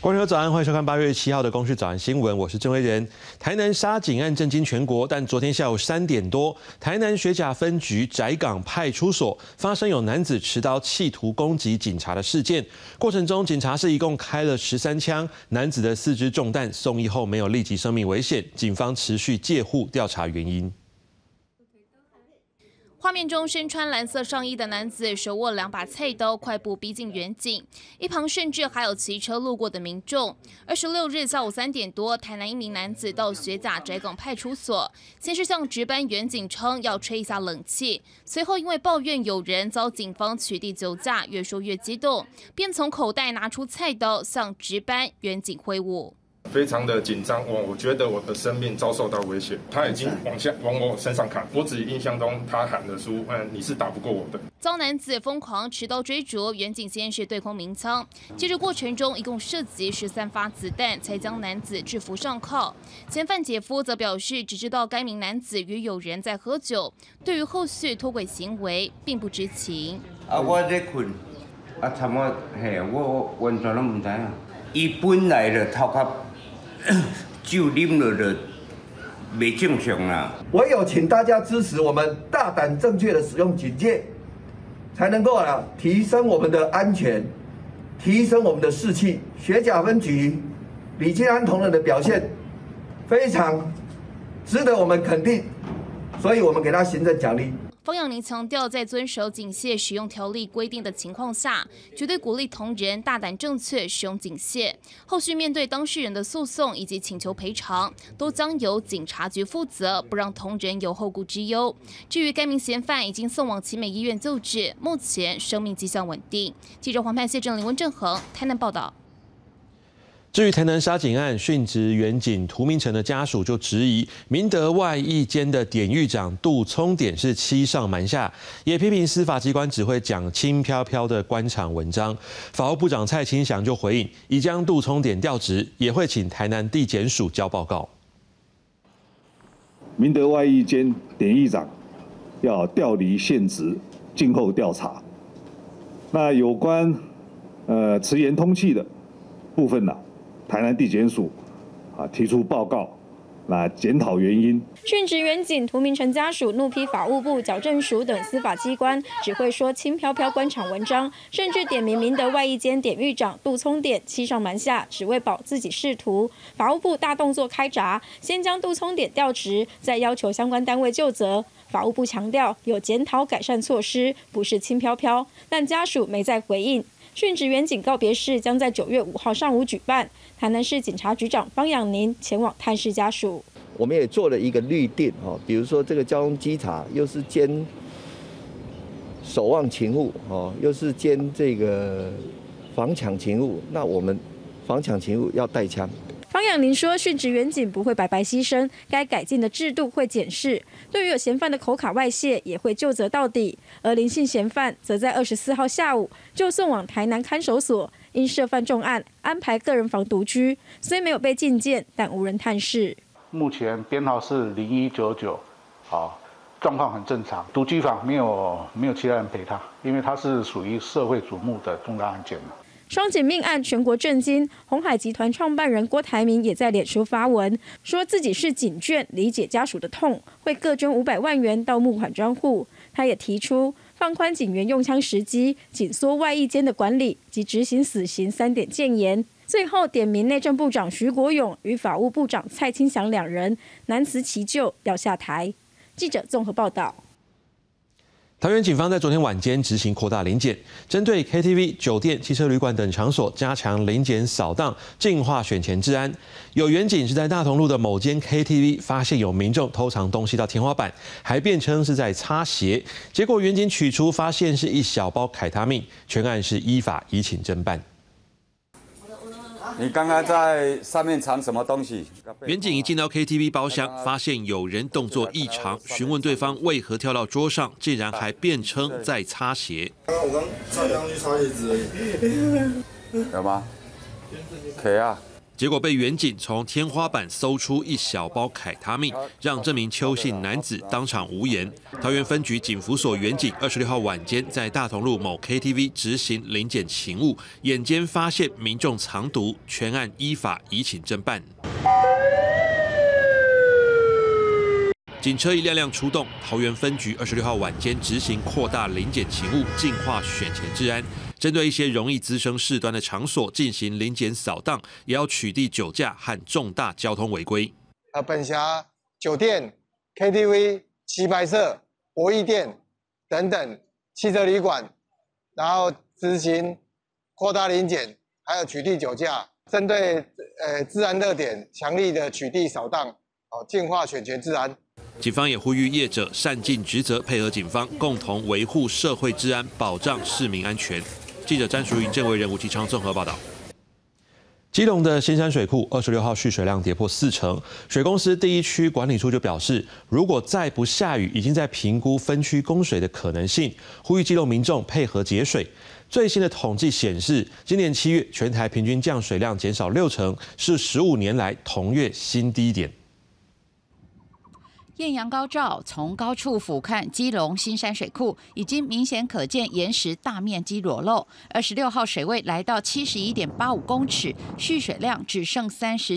观众早安，欢迎收看8月7号的《公视早安新闻》，我是郑威仁。台南杀警案震惊全国，但昨天下午3点多，台南学甲分局宅港派出所发生有男子持刀企图攻击警察的事件。过程中，警察是一共开了13枪，男子的4支中弹，送医后没有立即生命危险。警方持续戒护调查原因。 画面中，身穿蓝色上衣的男子手握2把菜刀，快步逼近远警。一旁甚至还有骑车路过的民众。26日下午3点多，台南一名男子到学甲宅港派出所，先是向值班员警称要吹一下冷气，随后因为抱怨有人遭警方取缔酒驾，越说越激动，便从口袋拿出菜刀向值班员警挥舞。 非常的紧张，我觉得我的生命遭受到威胁，他已经往我身上砍，我只印象中他喊的说，你是打不过我的。 遭男子疯狂持刀追逐，远警先是对空鸣枪，接着过程中一共射击13发子弹，才将男子制服上铐。嫌犯姐夫则表示，只知道该名男子与友人在喝酒，对于后续脱轨行为并不知情。 我在困，参我完全都唔知啊。伊本来就头壳。 酒啉了就没正常啦。 唯有请大家支持我们大胆正确的使用警戒，才能够提升我们的安全，提升我们的士气。学甲分局李金安同仁的表现非常值得我们肯定，所以我们给他行政奖励。 方养宁强调，在遵守警械使用条例规定的情况下，绝对鼓励同仁大胆正确使用警械。后续面对当事人的诉讼以及请求赔偿，都将由警察局负责，不让同仁有后顾之忧。至于该名嫌犯已经送往奇美医院救治，目前生命迹象稳定。记者黄盼谢正林温正恒台南报道。 至于台南杀警案，殉职员警涂明诚的家属就质疑明德外役监的典狱长杜聪典是欺上瞒下，也批评司法机关只会讲轻飘飘的官场文章。法务部长蔡清祥就回应，已将杜聪典调职，也会请台南地检署交报告。 明德外役监典狱长要调离现职，静候调查。那有关迟延通缉的部分呢？ 台南地检署提出报告，检讨原因。 殉职员警涂明诚家属怒批法务部、矫正署等司法机关只会说轻飘飘官场文章，甚至点名明德外役监典狱长杜聪典欺上瞒下，只为保自己仕途。法务部大动作开闸，先将杜聪典调职，再要求相关单位就责。法务部强调有检讨改善措施，不是轻飘飘，但家属没再回应。 殉职员警告别式将在9月5号上午举办，台南市警察局长方养宁前往探视家属。 我们也做了一个律定比如说这个交通稽查又是兼守望勤务又是兼这个防抢勤务，那我们防抢勤务要带枪。 方养宁说，殉职员警不会白白牺牲，该改进的制度会检视。对于有嫌犯的口卡外泄，也会究责到底。而林姓嫌犯则在24号下午就送往台南看守所，因涉犯重案，安排个人房独居，虽没有被禁见，但无人探视。 目前编号是0199，状况很正常。独居房没有其他人陪他，因为他是属于社会瞩目的重大案件。 双警命案全国震惊，鸿海集团创办人郭台铭也在脸书发文，说自己是警眷，理解家属的痛，会各捐500万元到募款专户。他也提出放宽警员用枪时机，紧缩外役监的管理及执行死刑3点建言。最后点名内政部长徐国勇与法务部长蔡清祥2人难辞其咎，要下台。记者综合报道。 桃园警方在昨天晚间执行扩大临检，针对 KTV、酒店、汽车旅馆等场所加强临检扫荡，净化选前治安。有员警是在大同路的某间 KTV 发现有民众偷藏东西到天花板，还辩称是在擦鞋，结果员警取出发现是一小包凯他命，全案是依法移请侦办。 你刚刚在上面藏什么东西？ 员警一进到 KTV 包厢，发现有人动作异常，询问对方为何跳到桌上，竟然还辩称在擦鞋。 我刚上去擦鞋子而已。 有吗？可以啊。 结果被远警从天花板搜出一小包凯他命，让这名邱姓男子当场无言。桃园分局警服所远警26号晚间在大同路某 KTV 执行临检勤务，眼尖发现民众藏毒，全案依法移请侦办。警车一辆辆出动，桃园分局26号晚间执行扩大临检勤务，净化选前治安。针对一些容易滋生事端的场所进行临检扫荡，也要取缔酒驾和重大交通违规。 本辖酒店、KTV、棋牌社、博弈店等等汽车旅馆，然后执行扩大临检，还有取缔酒驾。针对治安热点，强力的取缔扫荡，净化选前治安。 警方也呼吁业者善尽职责，配合警方，共同维护社会治安，保障市民安全。记者詹淑云、郑维仁、吴其昌综合报道。基隆的新山水库26号蓄水量跌破40%，水公司第一区管理处就表示，如果再不下雨，已经在评估分区供水的可能性，呼吁基隆民众配合节水。最新的统计显示，今年7月全台平均降水量减少60%，是15年来同月新低点。 艳阳高照，从高处俯瞰基隆新山水库，已经明显可见岩石大面积裸露。26号水位来到71.85公尺，蓄水量只剩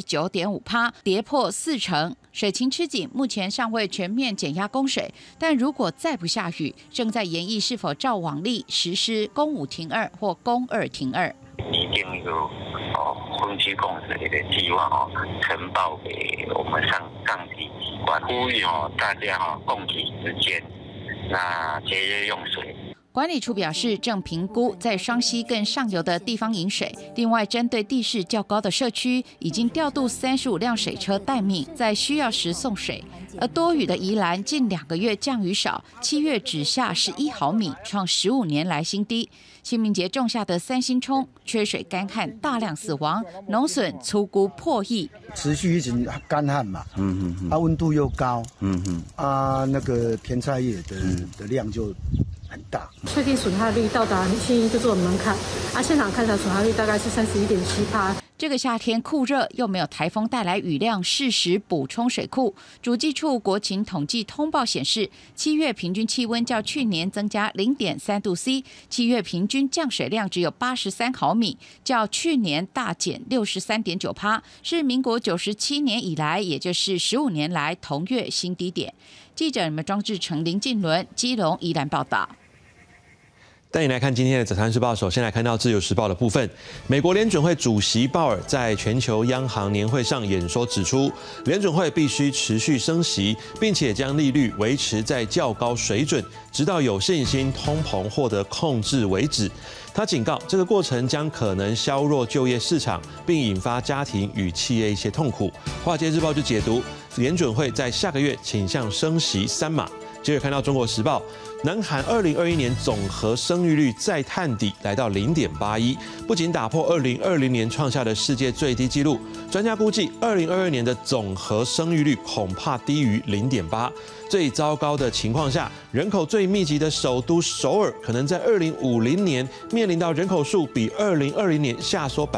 39.5%，跌破40%。水情吃紧，目前尚未全面减压供水，但如果再不下雨，正在研议是否照往例实施公5停2或公2停2。 已经有分区供水的计划呈报给我们上级机关，呼吁大家共体时间，那节约用水。 管理处表示，正评估在双溪更上游的地方引水。另外，针对地势较高的社区，已经调度35辆水车待命，在需要时送水。而多雨的宜兰近2个月降雨少，7月只下11毫米，创15年来新低。清明节种下的3星葱缺水干旱，大量死亡，农损粗估破亿。 持续一直干旱嘛，温度又高，那个甜菜叶的量就很大。 确定损害率到达1,100就是我们门槛，现场看起来损害率大概是31.7%。 这个夏天酷热，又没有台风带来雨量，适时补充水库。主计处国情统计通报显示，7月平均气温较去年增加0.3度 C，7月平均降水量只有83毫米，较去年大减63.9%，是民国97年以来，也就是15年来同月新低点。记者庄志成、林静伦，基隆宜兰报道。 带你来看今天的早餐时报，首先来看到自由时报的部分。美国联准会主席鲍尔在全球央行年会上演说指出，联准会必须持续升息，并且将利率维持在较高水准，直到有信心通膨获得控制为止。他警告，这个过程将可能削弱就业市场，并引发家庭与企业一些痛苦。华尔街日报就解读，联准会在下个月倾向升息3码。接着看到中国时报，南韩2021年总和生育率再探底，来到0.81，不仅打破2020年创下的世界最低纪录，专家估计2022年的总和生育率恐怕低于0.8。最糟糕的情况下，人口最密集的首都首尔可能在2050年面临到人口数比2020年下缩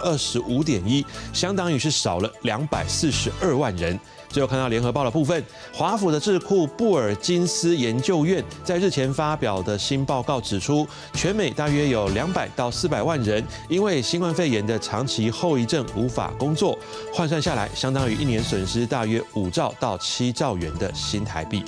25.1%，相当于是少了242万人。最后看到联合报的部分，华府的智库布尔金斯研究院在日前发表的新报告指出，全美大约有200到400万人因为新冠肺炎的长期后遗症无法工作，换算下来相当于1年损失大约5兆到7兆元的新台币。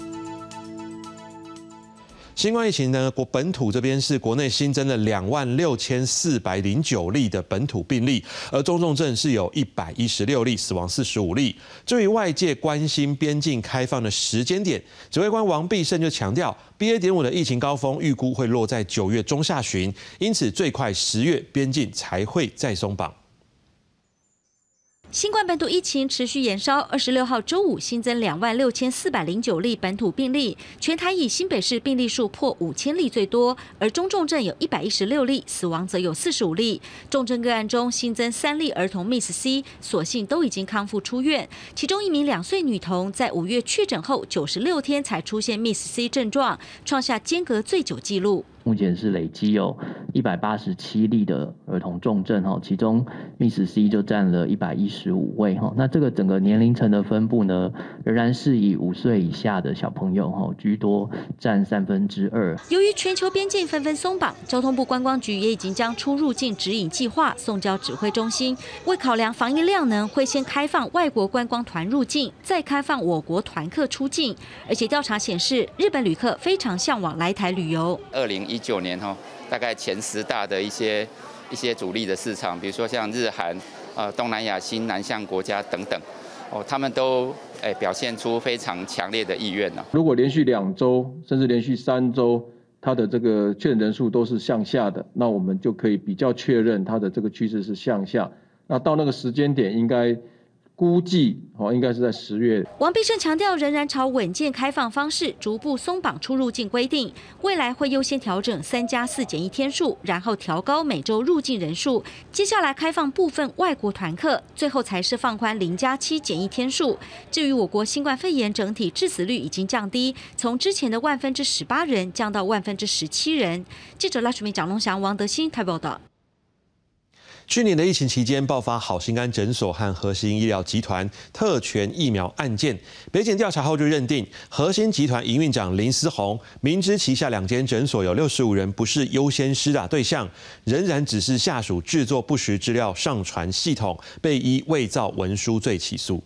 新冠疫情呢，本土这边是国内新增了26409例的本土病例，而中重症是有116例，死亡45例。至于外界关心边境开放的时间点，指挥官王必胜就强调 ，BA.5 的疫情高峰预估会落在9月中下旬，因此最快10月边境才会再松绑。 新冠本土疫情持续延烧，26号周五新增26409例本土病例，全台以新北市病例数破5000例最多，而中重症有116例，死亡则有45例。重症个案中新增3例儿童 Miss C， 所幸都已经康复出院，其中一名2岁女童在5月确诊后96天才出现 Miss C 症状，创下间隔最久纪录。 目前是累积有 187例的儿童重症哈，其中 Miss C 就占了115位哈。那这个整个年龄层的分布呢，仍然是以5岁以下的小朋友哈居多，占2/3。 由于全球边境纷纷松绑，交通部观光局也已经将出入境指引计划送交指挥中心，为考量防疫量能，会先开放外国观光团入境，再开放我国团客出境。而且调查显示，日本旅客非常向往来台旅游。 2019年大概前10大的一些主力的市场，比如说像日韩、东南亚新南向国家等等，他们都表现出非常强烈的意愿了。 如果连续2周甚至连续3周，它的这个确诊人数都是向下的，那我们就可以比较确认它的这个趋势是向下。那到那个时间点，应该估计应该是在10月。 王必胜强调，仍然朝稳健开放方式逐步松绑出入境规定，未来会优先调整3+4检疫天数，然后调高每周入境人数，接下来开放部分外国团客，最后才是放宽0+7检疫天数。至于我国新冠肺炎整体致死率已经降低，从之前的18%人降到17%人。记者赖淑明、蒋龙祥、王德兴台北报道。 去年的疫情期间爆发好心肝诊所和核心医疗集团特权疫苗案件，北检调查后就认定核心集团营运长林思宏明知旗下2间诊所有65人不是优先施打对象，仍然指示下属制作不实资料上传系统，被依伪造文书罪起诉。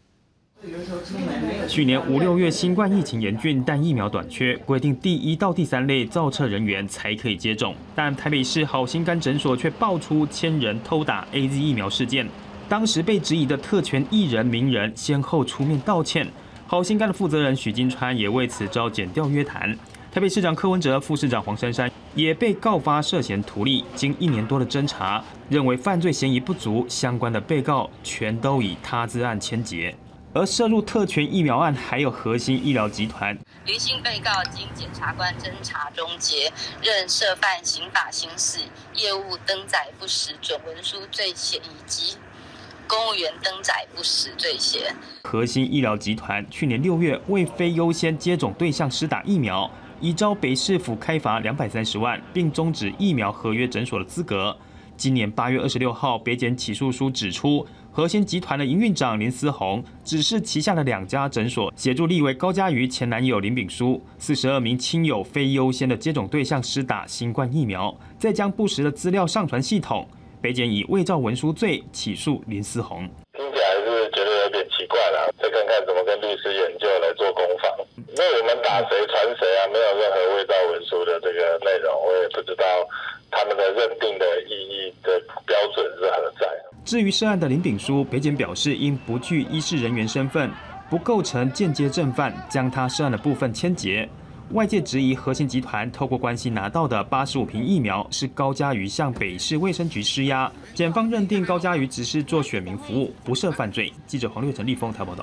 去年5、6月，新冠疫情严峻，但疫苗短缺，规定第1到第3类造册人员才可以接种。但台北市好心肝诊所却爆出1000人偷打 AZ 疫苗事件。当时被质疑的特权艺人名人先后出面道歉，好心肝的负责人许金川也为此遭检调约谈。台北市长柯文哲、副市长黄珊珊也被告发涉嫌图利。经1年多的侦查，认为犯罪嫌疑不足，相关的被告全都以他自案签结。而涉入特权疫苗案还有核心医疗集团， 林姓被告经检察官侦查终结，认涉犯刑法行使业务登载不实准文书罪嫌以及公务员登载不实罪嫌。 核心医疗集团去年6月为非优先接种对象施打疫苗，已遭北市府开罚230万，并终止疫苗合约诊所的资格。今年8月26号，北检起诉书指出，核心集团的营运长林思宏指示旗下的2家诊所协助立委高嘉瑜前男友林炳书42名亲友非优先的接种对象施打新冠疫苗，再将不实的资料上传系统。北检以伪造文书罪起诉林思宏。 听起来是觉得有点奇怪啦，再看看怎么跟律师研究来做攻防。因为我们打谁传谁啊，没有任何伪造文书的这个内容，我也不知道他们的认定的意义的标准是何在。 至于涉案的林炳书，北检表示因不具医事人员身份，不构成间接正犯，将他涉案的部分签结。外界质疑核心集团透过关系拿到的85瓶疫苗是高嘉瑜向北市卫生局施压，检方认定高嘉瑜只是做选民服务，不涉犯罪。记者黄六成、立峰台报道。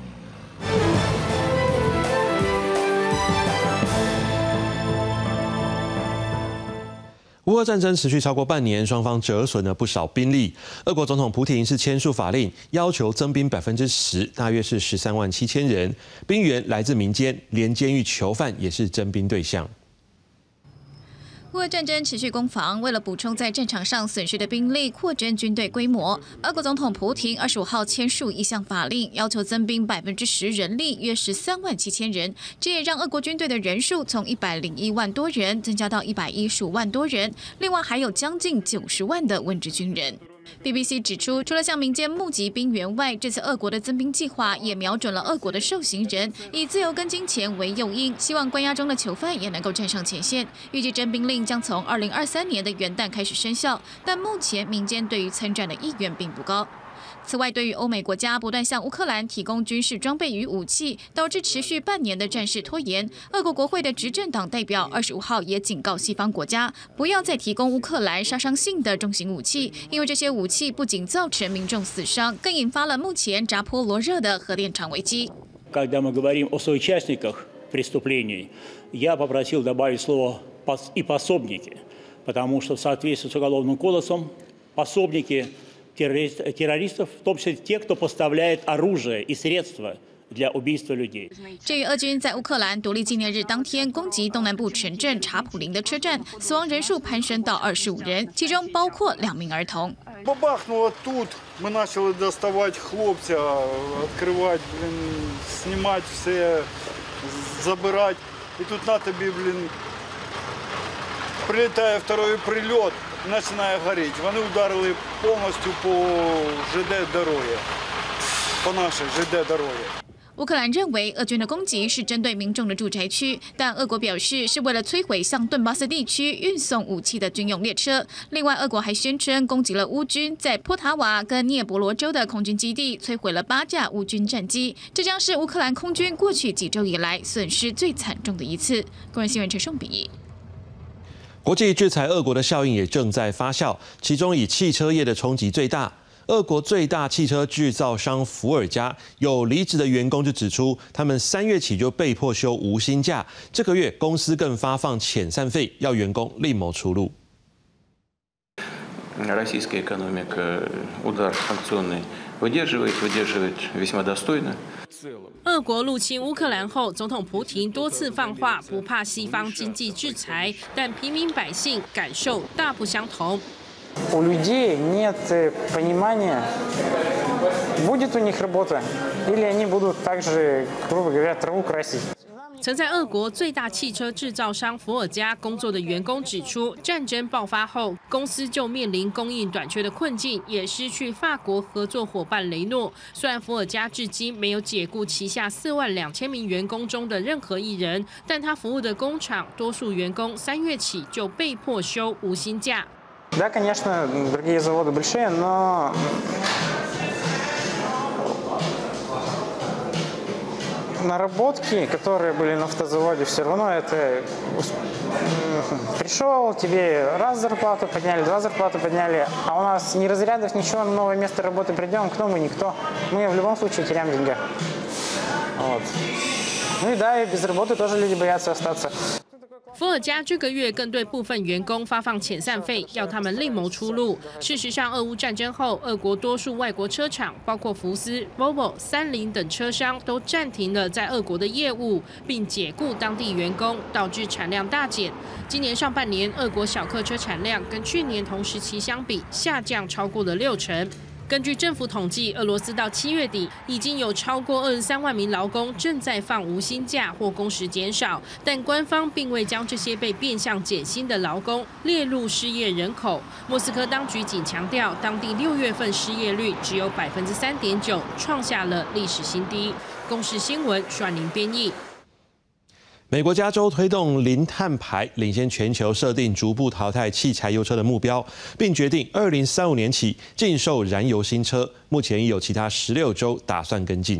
乌俄战争持续超过半年，双方折损了不少兵力。俄国总统普亭是签署法令，要求增兵10%，大约是13万7千人。兵员来自民间，连监狱囚犯也是征兵对象。 乌俄战争持续攻防，为了补充在战场上损失的兵力，扩增军队规模，俄国总统普亭25号签署一项法令，要求增兵10%人力，约13万7千人。这也让俄国军队的人数从101万多人增加到115万多人，另外还有将近90万的温职军人。BBC 指出，除了向民间募集兵员外，这次俄国的增兵计划也瞄准了俄国的受刑人，以自由跟金钱为诱因，希望关押中的囚犯也能够站上前线。预计征兵令将从2023年的元旦开始生效，但目前民间对于参战的意愿并不高。此外，对于欧美国家不断向乌克兰提供军事装备与武器，导致持续半年的战事拖延，俄国国会的执政党代表25号也警告西方国家，不要再提供乌克兰杀伤性的重型武器，因为这些武器不仅造成民众死伤，更引发了目前扎波罗热的核电厂危机。 Когда мы говорим о соучастниках преступлений, я попросил добавить слово и пособники, потому что в соответствии с Уголовным кодексом пособники террористов, в том числе те, кто поставляет оружие и средства для убийства людей. 至于俄军在乌克兰独立纪念日当天攻击东南部城镇查普林的车站，死亡人数攀升到25人，其中包括2名儿童。 Бабахнуло тут, мы начали доставать хлопця, відкривати, знімати все, забирати. І тут на тобі, прилітає второй прильот, починає горіти. Вони ударили повністю по ЖД дорогі, по нашій ЖД дорогі. 乌克兰认为俄军的攻击是针对民众的住宅区，但俄国表示是为了摧毁向顿巴斯地区运送武器的军用列车。另外，俄国还宣称攻击了乌军在波塔瓦跟涅伯罗州的空军基地，摧毁了8架乌军战机。这将是乌克兰空军过去几周以来损失最惨重的一次。个人新闻陈胜比。 国际制裁俄国的效应也正在发酵，其中以汽车业的冲击最大。 俄国最大汽车制造商伏尔加有离职的员工就指出，他们3月起就被迫休无薪假，这个月公司更发放遣散费，要员工另谋出路。 Российская экономика удар санкционный выдерживает весьма достойно. 俄国入侵乌克兰后，总统普廷多次放话不怕西方经济制裁，但平民百姓感受大不相同。 У людей нет понимания, будет у них работа, или они будут также, грубо говоря, траву красить. 曾在俄国最大汽车制造商伏尔加工作的员工指出，战争爆发后，公司就面临供应短缺的困境，也失去法国合作伙伴雷诺。虽然伏尔加至今没有解雇旗下42000名员工中的任何一人，但他服务的工厂多数员工3月起就被迫休无薪假。 Да, конечно, другие заводы большие, но наработки, которые были на автозаводе, все равно это пришел, тебе раз зарплату подняли, 2 зарплаты подняли, а у нас ни разрядов, ничего, на новое место работы придем, кто мы, никто. Мы в любом случае теряем деньги. Вот. Ну и да, и без работы тоже люди боятся остаться. 伏尔加这个月更对部分员工发放遣散费，要他们另谋出路。事实上，俄乌战争后，俄国多数外国车厂，包括福斯、Volvo、三菱等车商，都暂停了在俄国的业务，并解雇当地员工，导致产量大减。今年上半年，俄国小客车产量跟去年同时期相比，下降超过了60%。 根据政府统计，俄罗斯到7月底已经有超过23万名劳工正在放无薪假或工时减少，但官方并未将这些被变相减薪的劳工列入失业人口。莫斯科当局仅强调，当地6月份失业率只有3.9%，创下了历史新低。公视新闻徐婉玲编译。 美国加州推动零碳排，领先全球设定逐步淘汰汽柴油车的目标，并决定2035年起禁售燃油新车。目前已有其他16州打算跟进。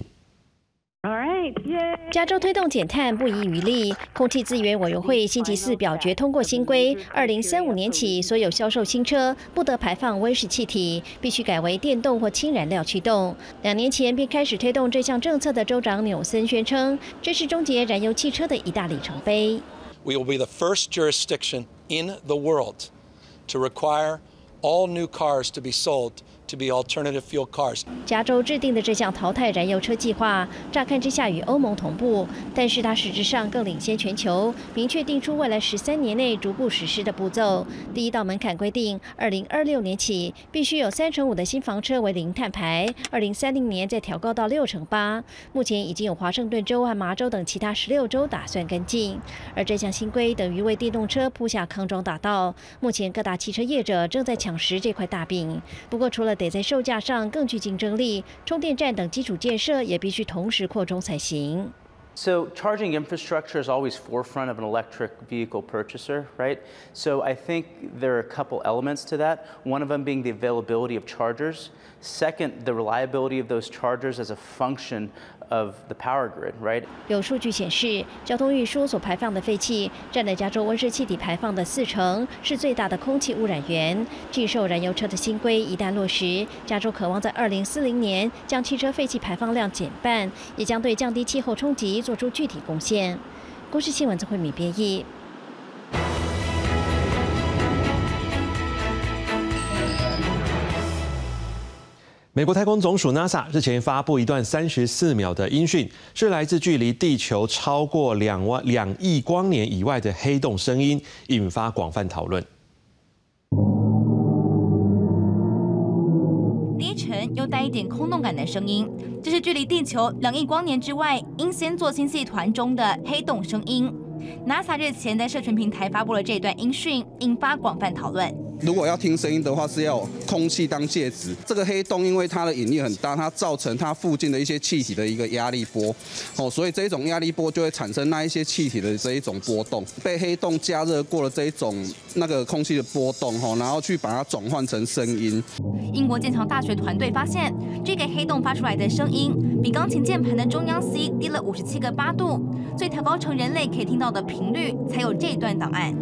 加州推动减碳不遗余力，空气资源委员会星期4表决通过新规，2035年起，所有销售新车不得排放温室气体，必须改为电动或氢燃料驱动。2年前便开始推动这项政策的州长纽森宣称，这是终结燃油汽车的一大里程碑。 We will be the first jurisdiction in the world to require all new cars to be sold to be alternative fuel cars. 加州制定的这项淘汰燃油车计划，乍看之下与欧盟同步，但是它实质上更领先全球，明确定出未来13年内逐步实施的步骤。第一道门槛规定，2026年起必须有35%的新房车为零碳排，2030年再调高到68%。目前已经有华盛顿州和麻州等其他16州打算跟进，而这项新规等于为电动车铺下康庄大道。目前各大汽车业者正在抢食这块大饼。不过除了得在售价上更具竞争力，充电站等基础建设也必须同时扩充才行。 So charging infrastructure is always forefront of an electric vehicle purchaser, right? So I think there are a couple elements to that. One of them being the availability of chargers. Second, the reliability of those chargers as a function of the power grid, right? 有数据显示，交通运输所排放的废气占了加州温室气体排放的40%，是最大的空气污染源。禁售燃油车的新规一旦落实，加州渴望在2040年将汽车废气排放量减半，也将对降低气候冲击做出具体贡献。公视新闻曾慧敏编译。 美国太空总署 NASA 日前发布一段34秒的音讯，是来自距离地球超过2亿光年以外的黑洞声音，引发广泛讨论。 低沉又带一点空洞感的声音，这是距离地球2亿光年之外英仙座星系团中的黑洞声音。NASA 日前在社群平台发布了这段音讯，引发广泛讨论。 如果要听声音的话，是要有空气当介质。这个黑洞因为它的引力很大，它造成它附近的一些气体的一个压力波，所以这一种压力波就会产生那一些气体的这一种波动。被黑洞加热过了这一种那个空气的波动，然后去把它转换成声音。 英国剑桥大学团队发现，这个黑洞发出来的声音比钢琴键盘的中央 C 低了57个8度，所以调高成人类可以听到的频率，才有这段档案。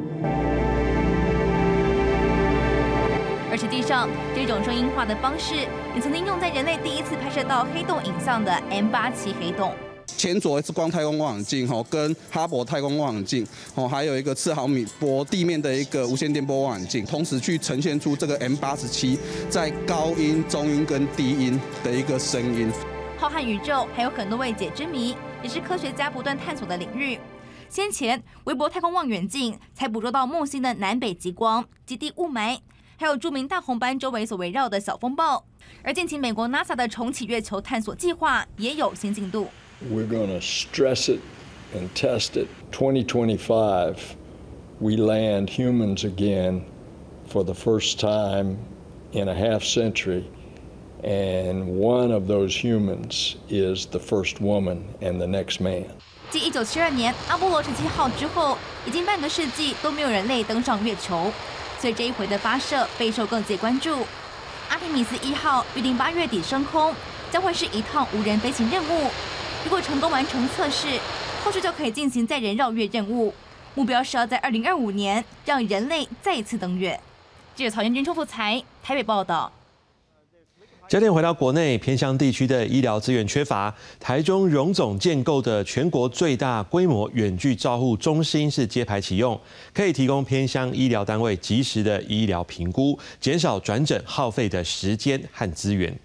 而实际上，这种声音化的方式也曾经用在人类第一次拍摄到黑洞影像的 M87黑洞。 前左 X 光太空望远镜跟哈勃太空望远镜还有一个4毫米波地面的一个无线电波望远镜，同时去呈现出这个 M87在高音、中音跟低音的一个声音。 浩瀚宇宙还有很多未解之谜，也是科学家不断探索的领域。先前，韦伯太空望远镜才捕捉到木星的南北极光、极地雾霾，还有著名大红斑周围所围绕的小风暴。而近期美国 NASA 的重启月球探索计划也有新进度。 We're going to stress it and test it. 2025, we land humans again for the first time in a half century. And one of those humans is the first woman and the next man. 继1972年阿波罗17号之后，已经半个世纪都没有人类登上月球，所以这一回的发射备受各界关注。阿提米斯1号预定8月底升空，将会是一趟无人飞行任务。如果成功完成测试，后续就可以进行载人绕月任务，目标是要在2025年让人类再一次登月。记者曹彦君、邱福才台北报道。 焦点回到国内，偏乡地区的医疗资源缺乏，台中荣总建构的全国最大规模远距照护中心是揭牌启用，可以提供偏乡医疗单位及时的医疗评估，减少转诊耗费的时间和资源。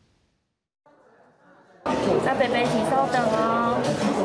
那贝贝，请稍等哦，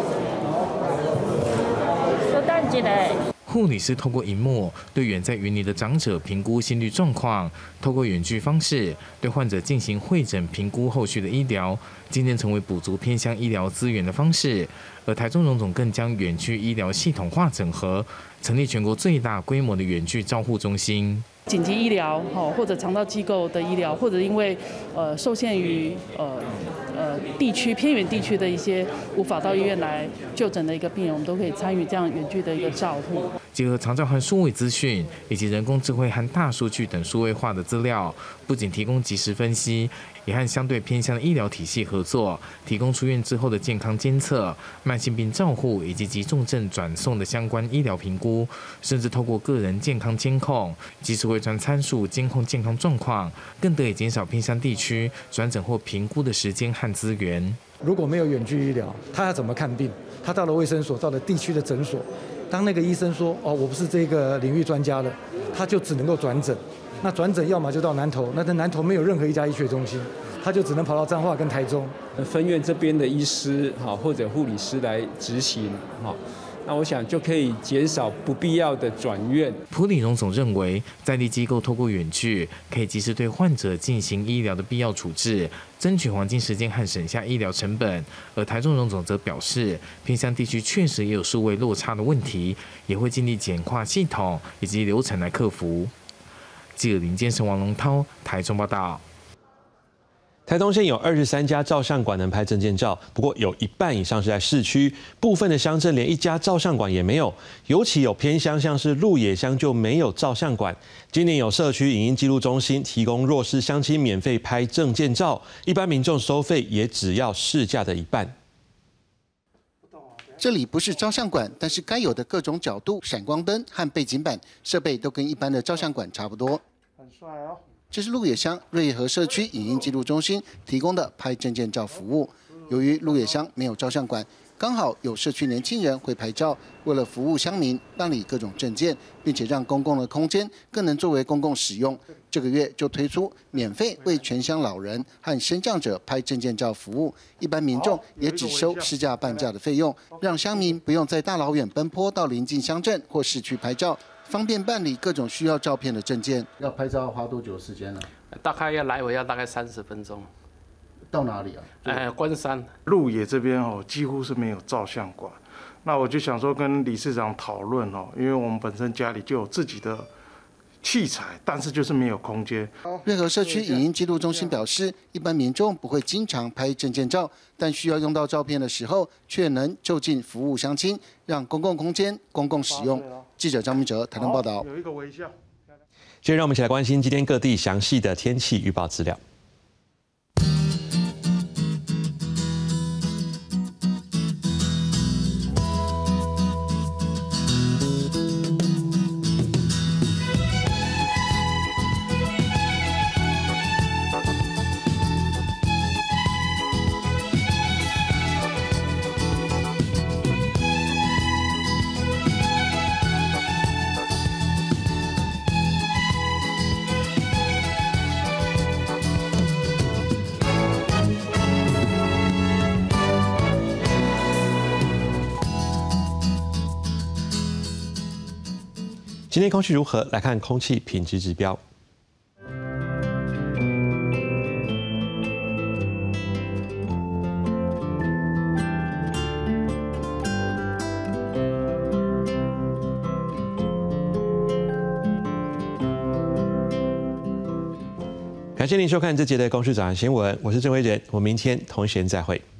稍等一下。 护理师透过荧幕对远在云林的长者评估心率状况，透过远距方式对患者进行会诊评估后续的医疗，渐渐成为补足偏乡医疗资源的方式。而台中荣总更将远距医疗系统化整合，成立全国最大规模的远距照护中心。 紧急医疗或者长照机构的医疗，或者因为受限于地区偏远地区的一些无法到医院来就诊的一个病人，我们都可以参与这样远距的一个照护。 结合长照和数位资讯以及人工智慧和大数据等数位化的资料，不仅提供即时分析，也和相对偏向的医疗体系合作，提供出院之后的健康监测、慢性病照护以及急重症转送的相关医疗评估，甚至透过个人健康监控、即时微传参数监控健康状况，更得以减少偏乡地区转诊或评估的时间和资源。 如果没有远距医疗，他要怎么看病？他到了卫生所，到了地区的诊所，当那个医生说：“哦，我不是这个领域专家了”，他就只能够转诊。那转诊要么就到南投，那在南投没有任何一家医学中心，他就只能跑到彰化跟台中。 分院这边的医师或者护理师来执行那我想就可以减少不必要的转院。 埔里荣总认为，在地机构透过远距，可以及时对患者进行医疗的必要处置，争取黄金时间和省下医疗成本。而台中荣总则表示，偏乡地区确实也有数位落差的问题，也会尽力简化系统以及流程来克服。记者林建生、王龙涛，台中报道。 台东县有23家照相馆能拍证件照，不过有一半以上是在市区，部分的乡镇连一家照相馆也没有，尤其有偏乡，像是鹿野乡就没有照相馆。今年有社区影音记录中心提供弱势乡亲免费拍证件照，一般民众收费也只要市价的一半。 这里不是照相馆，但是该有的各种角度、闪光灯和背景板设备都跟一般的照相馆差不多。 很帅哦。 这是鹿野乡瑞和社区影音记录中心提供的拍证件照服务。由于鹿野乡没有照相馆， 刚好有社区年轻人会拍照，为了服务乡民办理各种证件，并且让公共的空间更能作为公共使用。这个月就推出免费为全乡老人和身障者拍证件照服务，一般民众也只收市价半价的费用，让乡民不用再大老远奔波到邻近乡镇或市区拍照，方便办理各种需要照片的证件。 要拍照花多久时间呢？ 大概要来回要大概30分钟。 到哪里啊？ 关山鹿野这边几乎是没有照相馆。那我就想说跟理事长讨论因为我们本身家里就有自己的器材，但是就是没有空间。 瑞和社区影音记录中心表示，一般民众不会经常拍证件照，但需要用到照片的时候，却能就近服务乡亲，让公共空间公共使用。记者张明哲台东报道。 有一个微笑。 接着让我们一起来关心今天各地详细的天气预报资料。今天空气如何？来看空气品质指标。感谢您收看这节的公视早安新闻，我是郑维仁，我们明天同一时间再会。